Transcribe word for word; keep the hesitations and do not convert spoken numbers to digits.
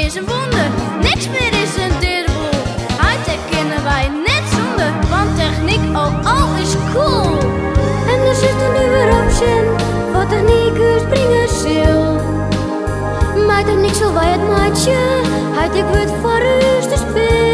is een wonder, niks meer is een derde boel. High-tech kennen wij net zonder, want techniek oh oh is cool. En er zit een nieuwe option, wat techniekers brengen zal. Maakt het niks wel wij het maatje, high-tech wordt voor ons te spelen.